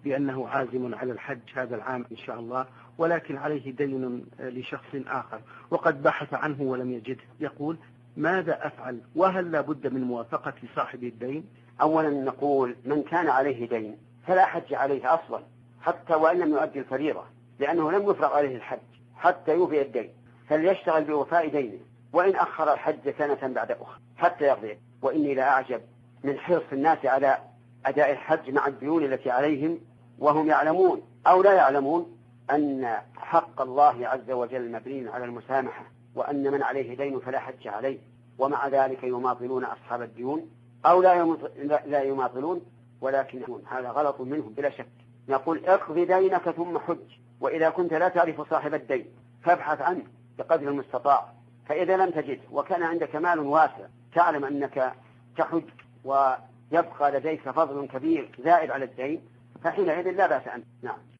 بأنه عازم على الحج هذا العام إن شاء الله، ولكن عليه دين لشخص آخر وقد بحث عنه ولم يجده، يقول: ماذا أفعل؟ وهل لا بد من موافقة صاحب الدين؟ أولا نقول من كان عليه دين فلا حج عليه أصلا حتى وإن لم يؤدي الفريضة، لأنه لم يفرض عليه الحج حتى يوفي الدين، فليشتغل بوفاء دينه، وإن أخر الحج سنة بعد أخرى حتى يقضي. وإني لا أعجب من حرص الناس على أداء الحج مع الديون التي عليهم، وهم يعلمون أو لا يعلمون أن حق الله عز وجل مبني على المسامحة، وأن من عليه دين فلا حج عليه، ومع ذلك يماطلون أصحاب الديون أو لا يماطلون، ولكن هذا غلط منهم بلا شك. نقول: اقض دينك ثم حج، وإذا كنت لا تعرف صاحب الدين فابحث عنه بقدر المستطاع، فإذا لم تجد وكان عندك مال واسع تعلم أنك تحج ويبقى لديك فضل كبير زائد على الدين، فحينئذ لا بأس عنه. نعم.